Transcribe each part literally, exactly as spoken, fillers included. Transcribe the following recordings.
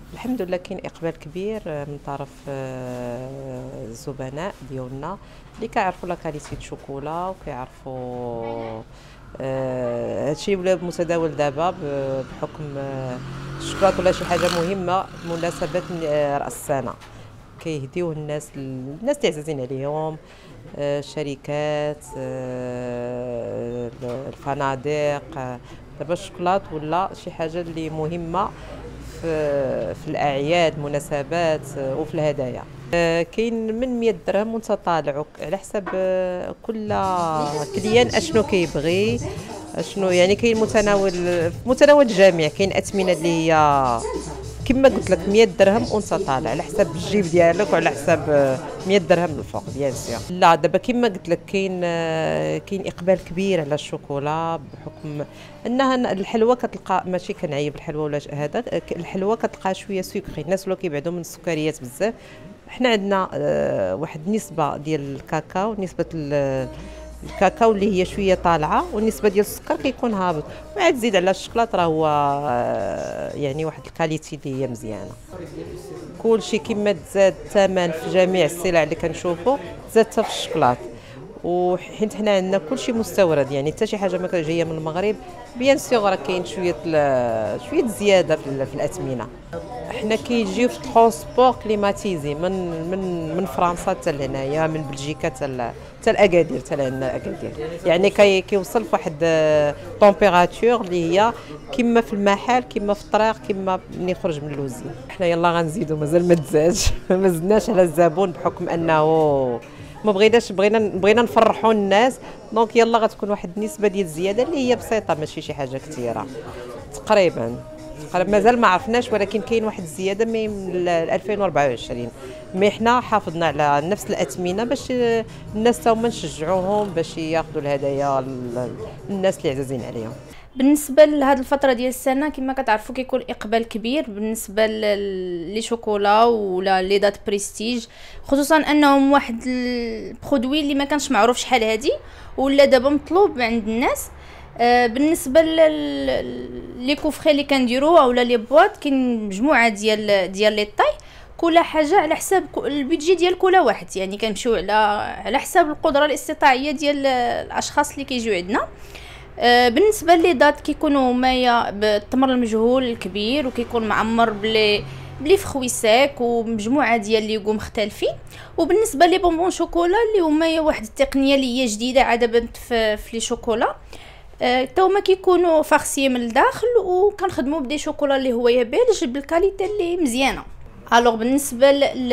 الحمد لله كاين اقبال كبير من طرف الزبناء ديالنا اللي كيعرفوا لا كاليتي الشوكولا وكيعرفوا هادشي ولا متداول دابا بحكم الشوكولاط ولا شي حاجه مهمه بمناسبه راس السنه. كيهديوه الناس الناس اللي عزازين عليهم، الشركات، الفنادق. دابا الشوكولاط ولا شي حاجه اللي مهمه في في الاعياد، المناسبات وفي الهدايا. كاين من مية درهم وانت طالع على حساب كل كليان اشنو كيبغي، اشنو يعني كاين متناول في متناول الجميع. كاين اثمنه اللي هي كما قلت لك مية درهم وانت طالع على حساب الجيب ديالك وعلى حساب مية درهم الفوق بيان سيغ. لا دابا كما قلت لك كاين كاين اقبال كبير على الشوكولا بحكم انها الحلوى كتلقى ماشي كنعيب الحلوى ولا هذا، الحلوى كتلقى شويه سكري، الناس ولاو كيبعدوا من السكريات بزاف. حنا عندنا واحد النسبه ديال الكاكاو، نسبه الكاكاو اللي هي شويه طالعه، والنسبه ديال السكر كيكون هابط، وعاد تزيد على الشوكولاط راه هو يعني واحد الكاليتي اللي هي مزيانه. كلشي كما تزاد الثمن في جميع السلع اللي كنشوفوا زاد حتى في الشوكولاط، وحيت حنا عندنا كلشي مستورد، يعني حتى شي حاجه ما جايه من المغرب بيان سيغ راه كاين شويه شويه زياده في الاثمنه. حنا كيجيو في ترونسبور كليماتيزي من من من فرنسا حتى لهنايا، من بلجيكا حتى حتى الاكادير، حتى لعندنا اكادير، يعني كي كيوصل في واحد طومبيراتور اللي هي كما في المحل كما في الطريق كما ملي يخرج من اللوزين. حنا يلا غنزيدو، مازال ما تزادش ما زدناش على الزبون بحكم انه ما بغيناش بغينا بغينا نفرحوا الناس، دونك يلا غتكون واحد النسبه ديال الزياده اللي هي بسيطه ماشي شي حاجه كثيره تقريبا. مازال ما عرفناش، ولكن كاين واحد الزياده من ألفين وأربعة وعشرين. مي حنا حافظنا على نفس الاثمنه باش الناس تا هما نشجعوهم باش ياخذوا الهدايا للناس اللي عزازين عليهم. بالنسبه لهاد الفتره ديال السنه كما كتعرفوا كيكون اقبال كبير بالنسبه لي شوكولا ولا لي دات بريستيج، خصوصا انهم واحد البرودوي اللي ما كانش معروف شحال هادي ولا دابا مطلوب عند الناس. آه بالنسبه لي كوفري اللي كنديروا اولا لي بواط، كاين مجموعه ديال ديال لي طاي، كل حاجه على حساب البيدجي ديال كل واحد، يعني كنمشيو على على حساب القدره الاستطاعيه ديال الاشخاص اللي كيجيو عندنا. آه بالنسبه لي دات كيكونوا هما بالتمر المجهول الكبير، وكيكون معمر بلي بلي فخوي ساك ومجموعه ديال ليغوم مختلفين. وبالنسبه لي بونبون شوكولا اللي هما واحد التقنيه اللي هي جديده عاد بنت في, في لي شوكولا، تا هما كيكونوا فارسيه من الداخل، وكنخدموا بدي شوكولا اللي هو بلج بالكاليتي اللي مزيانه. الوغ بالنسبه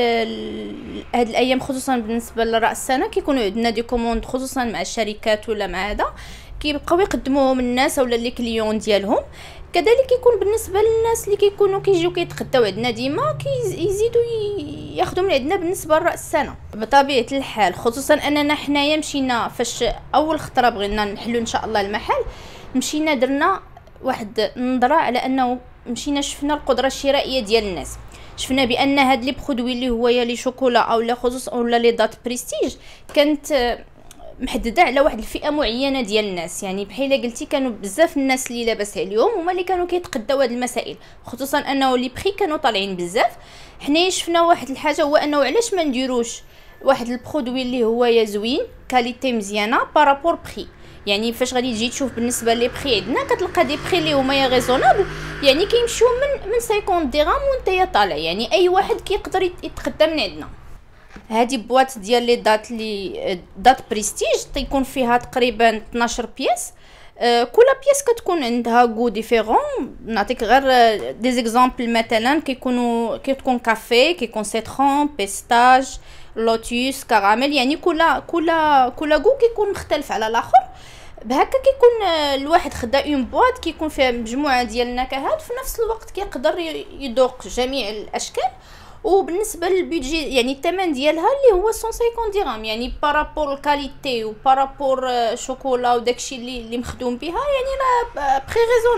لهاد الايام خصوصا بالنسبه لراس السنه كيكونوا عندنا دي كوموند خصوصا مع الشركات ولا مع هذا كيبقاو يقدموهم الناس ولا لي كليون ديالهم. كذلك كيكون بالنسبه للناس اللي كيكونوا كيجيو كيتغداو عندنا ديما كيزيدوا ياخذوا من عندنا بالنسبه لراس السنه بطبيعه الحال، خصوصا اننا حنايا مشينا فاش اول خطره بغينا نحلوا ان شاء الله المحل، مشينا درنا واحد النظره على انه مشينا شفنا القدره الشرائيه ديال الناس، شفنا بان هاد لي برودوي اللي هو يا لي شوكولا او لا خصوصا ولا لي دات بريستيج كانت محدده على واحد الفئه معينه ديال الناس. يعني بحال قلتي كانوا بزاف الناس اللي لاباس عليهم هما اللي كانوا كيتقداو هاد المسائل، خصوصا انه لي بري كانوا طالعين بزاف. حنا شفنا واحد الحاجه هو انه علاش ما نديروش واحد البرودوي اللي هو يا زوين كاليتي مزيانه بارابور بري. يعني فاش غادي تجي تشوف بالنسبه لي بري عندنا كتلقى دي بري اللي هما يا ريزونابل، يعني كيمشيو من من خمسين درهم وانت يا طالع، يعني اي واحد كيقدر يتقدى من عندنا. هذه بواط ديال لي دات لي دات بريستيج تيكون فيها تقريبا اثناش بياس، أه كل بياس كتكون عندها غو ديفيرون. نعطيك غير دي زيكزامبل، مثلا كيكونوا كيكون كافي، كيكون سيترون، بيستاج، لوتوس، كراميل، يعني كل كل كل غو كيكون مختلف على الاخر. بهكا كيكون الواحد خدا اون بواط كيكون فيها مجموعه ديال النكهات، في نفس الوقت كيقدر يذوق جميع الاشكال. وبالنسبه للبيدجي يعني الثمن ديالها اللي هو مية وخمسين درهم، يعني بارابور الكاليتي وبارابور شوكولا وداكشي اللي اللي مخدوم بها، يعني لا بري ريزونابل.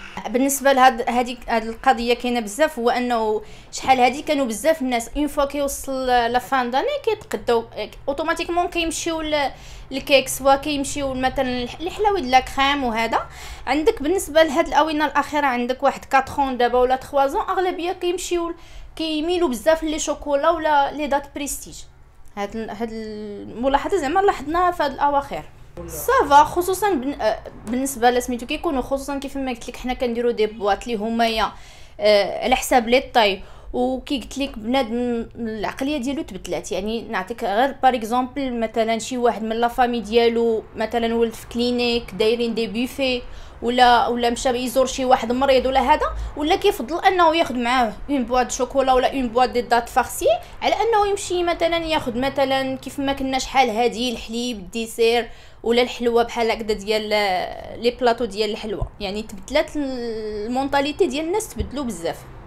بالنسبه لهاد هذيك هاد القضيه كاينه بزاف، هو انه شحال هادي كانوا بزاف الناس اون فوا كيوصل لا فان داني كيتقداو اوتوماتيكمون كيمشيو للكيك، سوا كيمشيو مثلا الحلاوي ديال كريم. وهذا عندك بالنسبه لهاد الاونه الاخيره عندك واحد أربعة دابا ولا ثلاثة اغلبيه كيمشيو كيميلوا بزاف لي شوكولا ولا لي دات بريستيج. هاد هاد الملاحظه زعما لاحظناها في هاد الاواخر. صافا خصوصا بالنسبه لسميتو كيكونوا خصوصا كيف ما قلت لك حنا كنديروا دي بواط اللي هما يا آه على حساب لي طاي، وكي قلت لك بنادم العقليه ديالو تبدلات. يعني نعطيك غير بار اكزومبل، مثلا شي واحد من لا فامي ديالو مثلا ولد في كلينيك دايرين دي بوفي، ولا ولا مشى يزور شي واحد مريض ولا هذا، ولا كيفضل انه ياخذ معاه اون بواط شوكولا ولا اون بواط دي دات فارسي على انه يمشي مثلا ياخذ مثلا كيف ما كنا شحال هادي الحليب الديسير ولا الحلوه بحال هكذا ديال لي بلاطو ديال الحلوه. يعني تبدلات المونطاليتي ديال الناس، تبدلوا بزاف.